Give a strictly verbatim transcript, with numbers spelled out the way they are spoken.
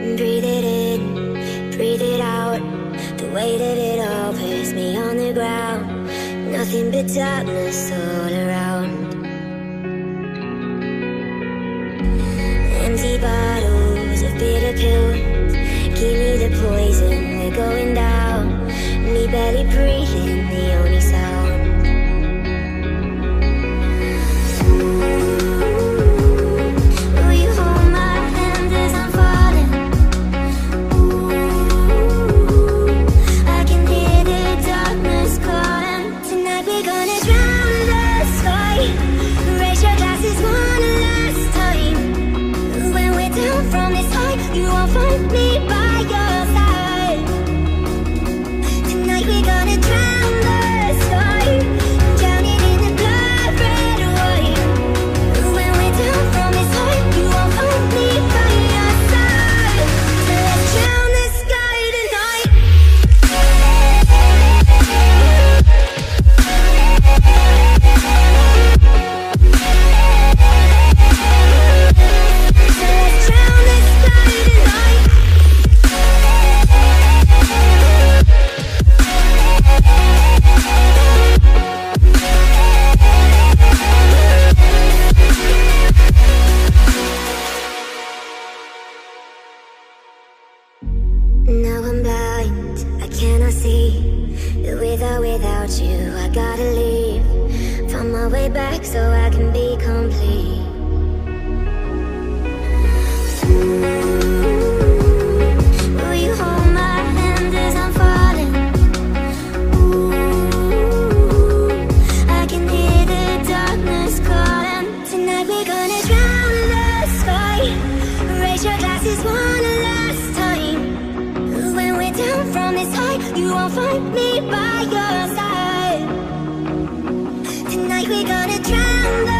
Breathe it in, breathe it out. The weight of it all puts me on the ground. Nothing but darkness all around. Empty bottles of bitter pills. Give me the poison, we're going down. Me barely breathing, the only sound. Now I'm blind, I cannot see. With or without you, I gotta leave. Find my way back so I can be complete. Will you hold my hand as I'm falling? Ooh, I can hear the darkness calling. Tonight we're gonna drown the sky. Raise your glasses one last time. When we're down from this height, you won't find me by your side. Tonight we're gonna drown the